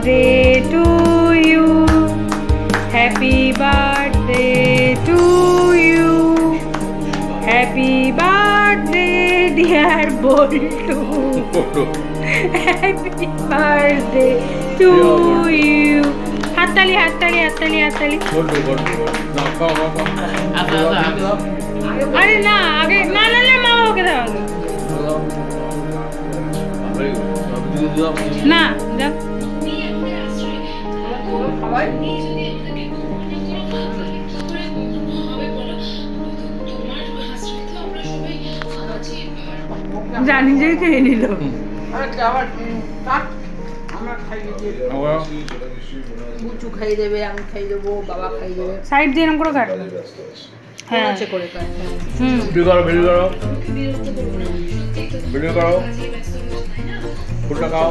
birthday to you. Happy birthday to you. Happy birthday dear Boltu. Happy birthday to you. হাততালি হাততালি হাততালি হাততালি। আরে না আগে না না না মা ওকে দাও না যা জানি যে খেয়ে নিল বুচু খাই দেবে আমি খাই দেবো বাবা খাই দেবে সাইড দিয়ে এরকম করে কাট হ্যাঁ আছে করে কাট ভিডিও করো ভিডিও করো ভিডিও করো ফটো খাও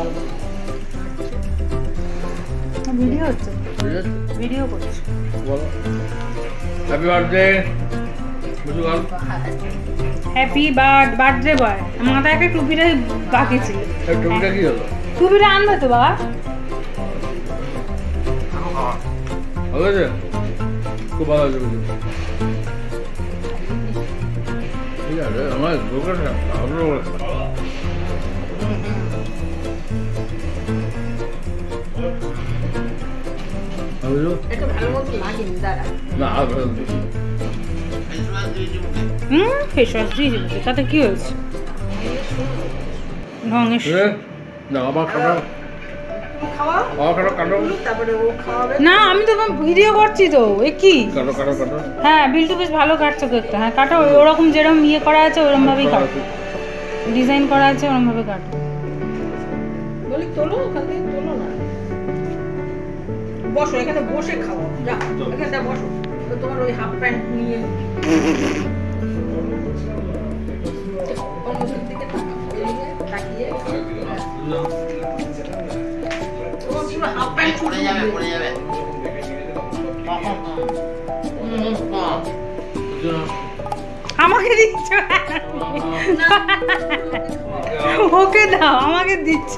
ভিডিও হচ্ছে ভিডিও করছি বলো হ্যাপি বার্থডে বুঝু গাল হ্যাপি বার্থডে বয় মাথায় একটা টুপিটা বাকি ছিল টুপিটা কি হলো টুপিটা আনবে তো বাবা ভালো আছে খুব ভালো আছে বুঝু ঠিক আছে আমার দোকানটা ভালো এটা ভালো মতো লাগেনি দাঁড়া না ফেস ওয়াশ দিয়ে দেবে তাতে কি হয়েছে ঢঙের না আবার খাওয়া না আমি তো ভিডিও করছি তো এ কি কাটো হ্যাঁ বিল্টু বেশ ভালো কাটছো কেকটা হ্যাঁ কাটো ওরকম যেরকম ইয়ে করা আছে ওরকম ভাবেই কাটো ডিজাইন করা আছে ওরকম ভাবে কাটো বলি তোলো ওখান থেকে তোলো না বসো এখানে বসে খাও যা এখানে বসো তো তোমার ওই হাফ প্যান্ট নিয়ে অন্যদের দিকে তাকিয়ে হাফ প্যান্ট পরে যাবে আমাকে দিচ্ছ ওকে দাও আমাকে দিচ্ছ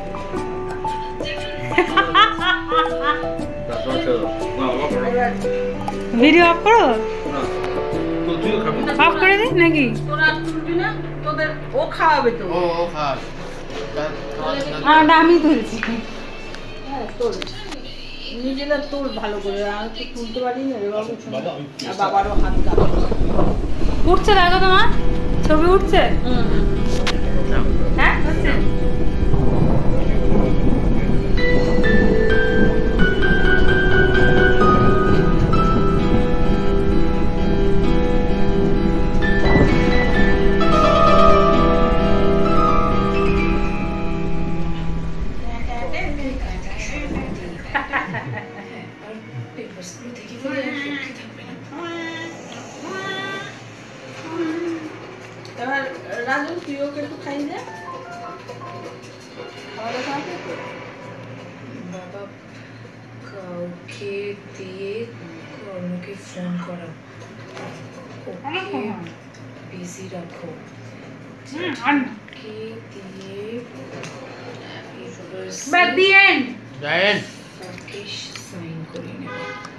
ভিডিও অফ করো অফ করে দিই নাকি তোরা তুলবি না তোদের ও খাওয়াবে তো ও খাওয়াবে আমি তুলছি হ্যাঁ তোর নিজেরা তোর ভালো করে আমি তো তুলতে পারি না রে বাবু আর বাবারও হাত কাঁপে উঠছে দেখো তোমার ছবি উঠছে হ্যাঁ উঠছে রাজু তুই ওকে একটু খাই দে বাবা কাউকে দিয়ে কর্ণকে ফোন করা ওকে বিজি রাখো কে দিয়ে but the end okay sign করে নেব